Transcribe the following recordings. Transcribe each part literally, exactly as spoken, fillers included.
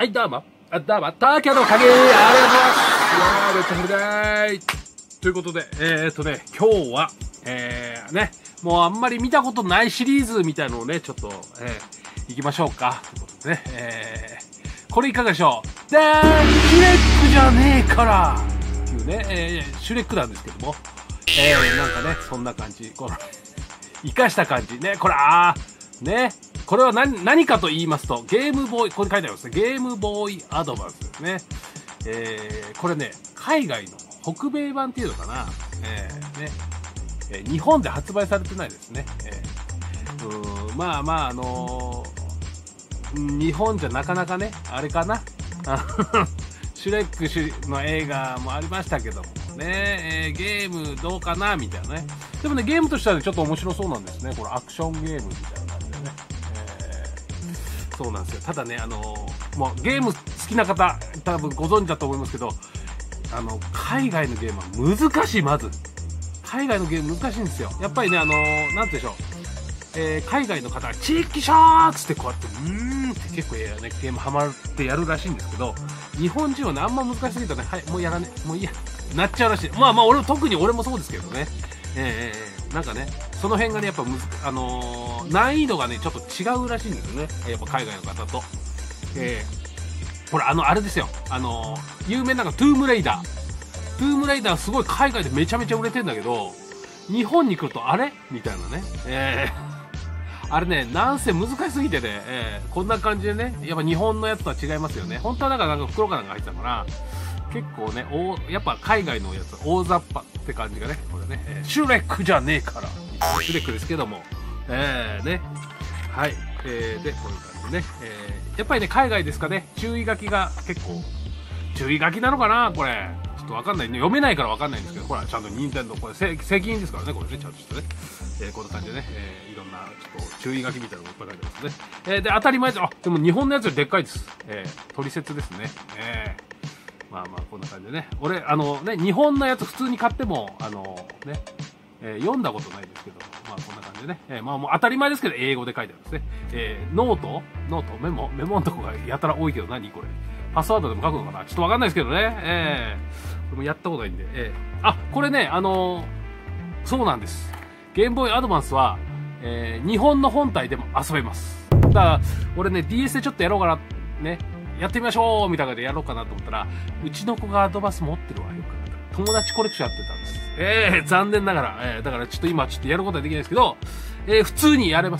はい、どうも。あ、どうも。東京の影、ありがとうございます。いやー、めっちゃ振りたい。ということで、えーっとね、今日は、えー、ね、もうあんまり見たことないシリーズみたいなのをね、ちょっと、えー、行きましょうか。ということでね、えー、これいかがでしょう。でーん、シュレックじゃねえからっていうね、えー、シュレックなんですけども、えー、なんかね、そんな感じ。この、生かした感じ。ね、これ、あー、ね、これは何、何かと言いますと、ゲームボーイ、ここに書いてありますね。ゲームボーイアドバンスですね。えー、これね、海外の北米版っていうのかな。えー、ね、えー、日本で発売されてないですね。えー、うーん、まあまあ、あのー、日本じゃなかなかね、あれかな。シュレックの映画もありましたけどもね、えー、ゲームどうかなみたいなね。でもね、ゲームとしてはちょっと面白そうなんですね。これアクションゲームみたいな感じでね。えー、そうなんですよ。ただね、あのー、もうゲーム好きな方、多分ご存知だと思いますけど、あの、海外のゲームは難しい、まず。海外のゲーム難しいんですよ。やっぱりね、あのー、なんてでしょう。えー、海外の方は、チーキショーっつってこうやって、うーんって結構やね、ゲームハマってやるらしいんですけど、日本人はね、あんま難しすぎたらね、はい、もうやらね、もういいや、なっちゃうらしい。まあまあ、俺、特に俺もそうですけどね。えー、えー、なんかね、その辺がね、やっぱむず、あのー、難易度がね、ちょっと違うらしいんですよね。やっぱ海外の方と。えー、ほら、あの、あれですよ。あのー、有名なのがトゥームレイダー。トゥームレイダーすごい海外でめちゃめちゃ売れてんだけど、日本に来るとあれみたいなね。えーあれね、なんせ難しすぎてね、えー、こんな感じでね、やっぱ日本のやつとは違いますよね。本当はなんかなんか袋かなんか入ってたから、結構ね、おやっぱ海外のやつ、大雑把って感じがね、これね、えー、シュレックじゃねえから、シュレックですけども、えー、ね、はい、えー、で、こういう感じでね、えー、やっぱりね、海外ですかね、注意書きが結構、注意書きなのかなこれ。ちょっとわかんないね。読めないからわかんないんですけど、ほら、ちゃんと任天堂これ、責任ですからね、これね、ちゃんとしてね。えー、こんな感じでね、えー、いろんな、ちょっと注意書きみたいなのがいっぱい書いてますね。えー、で、当たり前です。あ、でも日本のやつよりでっかいです。えー、取説ですね。えー、まあまあ、こんな感じでね。俺、あのね、日本のやつ普通に買っても、あのね、えー、読んだことないですけど、まあこんな感じでね。えー、まあもう当たり前ですけど、英語で書いてあるんですね。えー、ノートノートメモメモのとこがやたら多いけど、何これ。パスワードでも書くのかなちょっとわかんないですけどね。えー、これもやったことないんで。えー、あ、これね、あのー、そうなんです。ゲームボーイアドバンスは、えー、日本の本体でも遊べます。だから、俺ね、ディーエス でちょっとやろうかな、ね、やってみましょうみたいなのでやろうかなと思ったら、うちの子がアドバンス持ってるわ、よく考えたら。友達コレクションやってたんです。えー、残念ながら、えー、だからちょっと今ちょっとやることはできないですけど、えー、普通にやれます。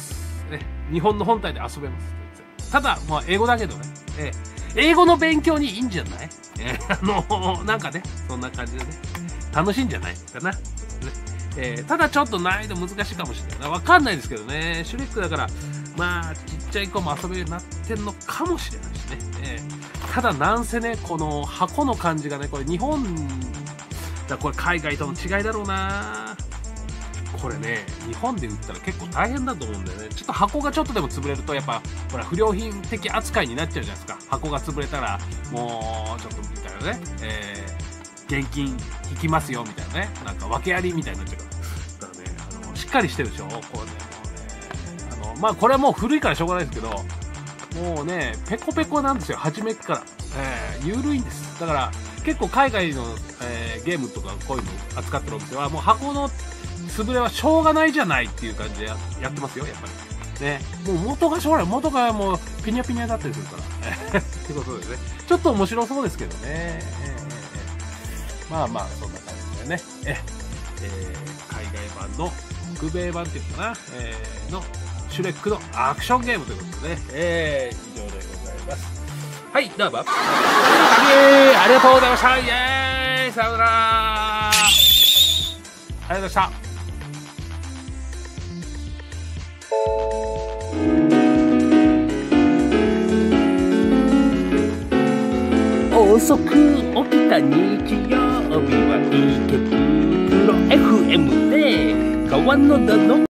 ね、日本の本体で遊べます。ただ、まあ、英語だけどね、えー英語の勉強にいいんじゃない？えー、あのー、なんかね、そんな感じでね、楽しいんじゃないかな。ねえー、ただちょっと難易度難しいかもしれない。わかんないですけどね、シュレックだから、まあ、ちっちゃい子も遊べるようになってんのかもしれないしね。えー、ただなんせね、この箱の感じがね、これ日本、だこれ海外との違いだろうな。これね、日本で売ったら結構大変だと思うんだよね。ちょっと箱がちょっとでも潰れると、やっぱ、ほら、不良品的扱いになっちゃうじゃないですか。箱が潰れたら、もう、ちょっとみたいなね、えー、現金引きますよ、みたいなね。なんか、訳ありみたいになっちゃうから。だからね、あの、しっかりしてるでしょこうね、もうね。あの、まあ、これはもう古いからしょうがないですけど、もうね、ペコペコなんですよ、初めっから。えー、緩いんです。だから、結構海外の、えー、ゲームとかこういうの扱ってるお店は、もう箱の、潰れはしょうがないじゃないっていう感じで や, やってますよ、やっぱり。ね。もう元がしょうがない。元がもうピニャピニャだったりするから。ってことですね。ちょっと面白そうですけどね。えー、まあまあ、そんな感じでね。え、えー、海外版の北米版っていうのかな。えー、のシュレックのアクションゲームということでね。えー、以上でございます。はい、どうも。ありがとうございました。イェーイさようなら。ありがとうございました。 遅く起きた日曜日は池袋 エフエム で川のだの